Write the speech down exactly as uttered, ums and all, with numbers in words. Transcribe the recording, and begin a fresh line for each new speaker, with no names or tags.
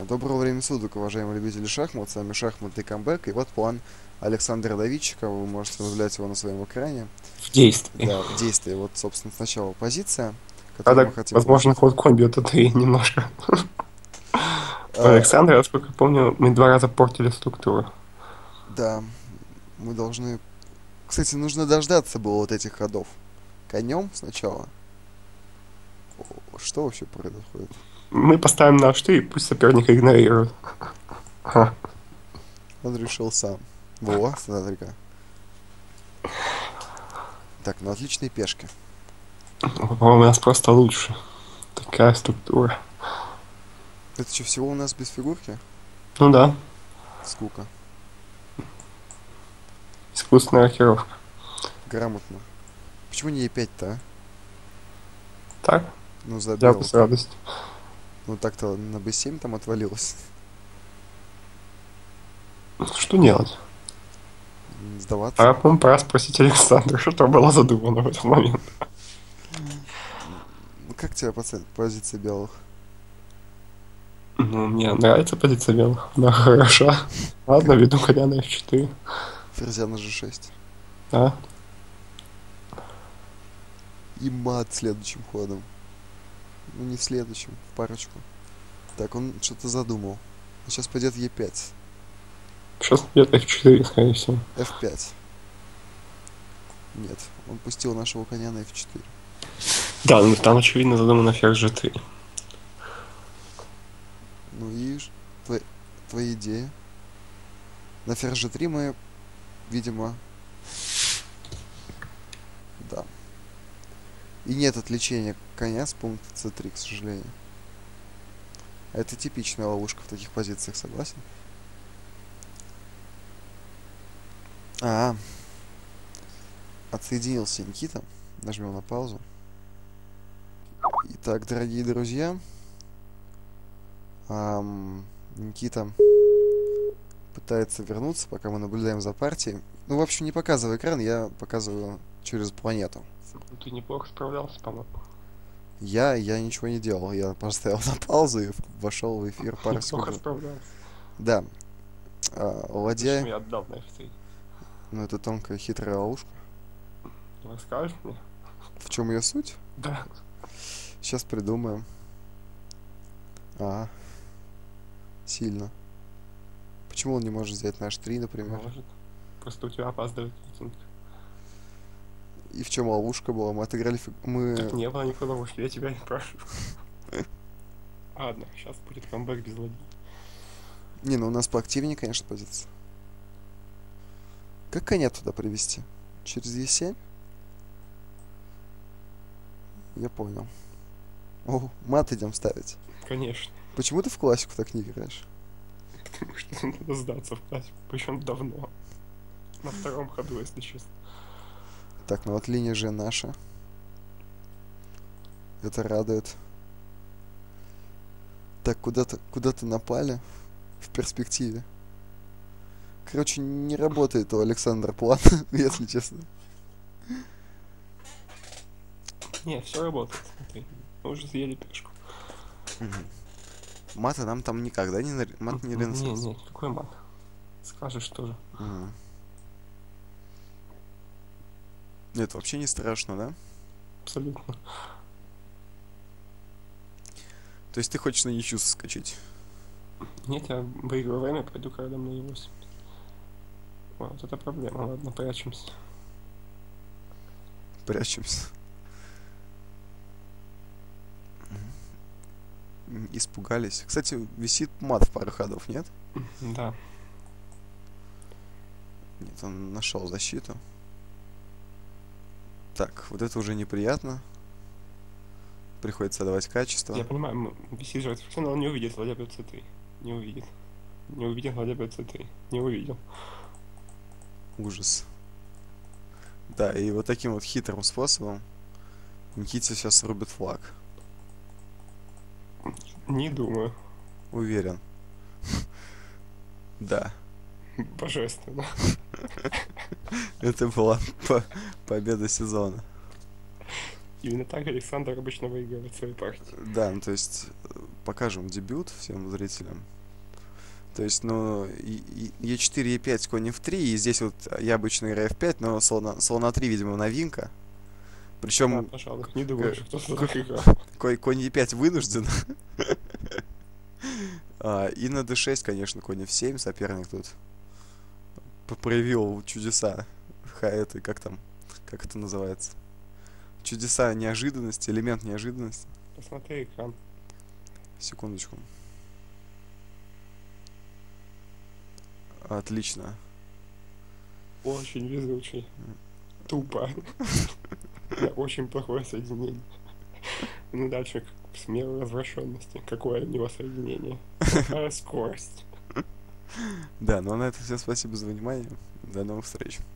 Доброго времени суток, уважаемые любители шахмат. С вами шахматный камбэк. И вот план Александра Давидчика. Вы можете наблюдать его на своем экране.
В действии.
Да, в действии. Вот, собственно, сначала позиция, которую мы
Правда,
хотим
возможно,
получить.
ход комби это ты немножко. У
А,
Александра, насколько я помню, мы два раза портили структуру.
да, мы должны... Кстати, нужно дождаться было вот этих ходов. Конем сначала. О, что вообще происходит?
Мы поставим на h и пусть соперник игнорирует. Ага.
Он решил сам. Во, смотри-ка. Так, ну отличные пешки.
У нас просто лучше. Такая структура.
Это что, всего у нас без фигурки?
Ну да,
Скука.
искусственная рокировка.
Грамотно. Почему не е пять-то, а?
Так,
Ну,
я бы
забил.
с радостью.
Ну так-то на бэ семь там отвалилось.
Что делать?
Сдаваться.
Пора, по-моему, пора спросить Александра, что там было задумано в этот момент.
Ну как тебе пози- позиция белых?
Ну, мне нравится позиция белых. Она хороша. Ладно, веду коня на эф четыре.
Ферзя на же шесть.
А?
И мат следующим ходом. Ну не следующим, в парочку. Так, он что-то задумал. Сейчас пойдет е пять.
Сейчас идет эф четыре, скорее всего.
эф пять. Нет, он пустил нашего коня на эф четыре.
Да, ну там очевидно задумано ферзь же три.
Ну и ж- твои, твои идеи. На ферзь же три мы, видимо... Да. И нет отвлечения коня с пункта цэ три, к сожалению. Это типичная ловушка в таких позициях, согласен? А, отсоединился Никита. Нажмем на паузу. Итак, дорогие друзья, ам, Никита пытается вернуться, пока мы наблюдаем за партией. Ну, в общем, не показывай экран, я показываю через планету.
Ну, ты неплохо справлялся, по-моему.
Я, я ничего не делал, я поставил на паузу и вошел в эфир пару
Неплохо
секунд.
справлялся.
Да, а,
Зачем
ладья,
я отдал на эф три?
ну это тонкая хитрая ловушка.
Расскажешь мне?
В чем ее суть?
Да.
Сейчас придумаем. А, сильно. Почему он не может взять наш три, например?
Может. Просто у тебя опаздывает рейтинг.
И в чем ловушка была? Мы отыграли фиг...
Тут
Мы...
не было никакой ловушки, я тебя не прошу. Ладно, сейчас будет камбэк без ладьи.
Не, ну у нас поактивнее, конечно, позиция. Как коня туда привести? Через е семь? Я понял. О, мат идем ставить.
Конечно.
Почему ты в классику так не играешь?
Потому что надо сдаться в классику. Причем давно. На втором ходу, если честно.
Так, ну вот линия же наша. Это радует. Так, куда-то куда-то напали. В перспективе. Короче, не работает у Александра план, если честно.
Не, все работает, смотри. Мы уже съели пешку.
Мата нам там никогда не... нар- Мат не
Не,
ренессанс.
не, какой мат? Скажешь тоже.
Мгм. Нет, вообще не страшно, да?
Абсолютно.
То есть ты хочешь на ничью соскочить?
Нет, я выиграю время, пойду королем на е восемь. Вот это проблема, ладно, прячемся.
Прячемся. М, Испугались. Кстати, висит мат в пару ходов, нет?
Да.
Нет, он нашел защиту. Так, вот это уже неприятно. Приходится давать качество.
Я понимаю, м, висит же но он не увидит ладья бьет цэ три. Не увидит. Не увидел ладья бьет цэ три. Не увидел.
Ужас. Да, и вот таким вот хитрым способом Никите сейчас рубит флаг.
Не думаю.
Уверен. Да.
Божественно.
Это была по- победа сезона.
Именно так Александр обычно выигрывает свои партии.
Да, ну то есть э, покажем дебют всем зрителям. То есть, ну, и- и- е четыре, е пять, конь эф три, и здесь вот я обычно играю эф пять, но слон, на- слон а три, видимо, новинка.
Да,
Причем
пожалуй, не думаю, что кто-то так играл.
конь, конь е пять вынужден. А, и на дэ шесть, конечно, конь эф семь, соперник тут п- проявил чудеса. Ха, это, как там, как это называется? Чудеса неожиданности, элемент неожиданности.
Посмотри экран.
Секундочку. Отлично.
Очень везучий. Тупо. Да, очень плохое соединение. Ну дальше к смелой возвращенности. Какое у него соединение? Какая скорость.
Да, ну а на это все спасибо за внимание. До новых встреч.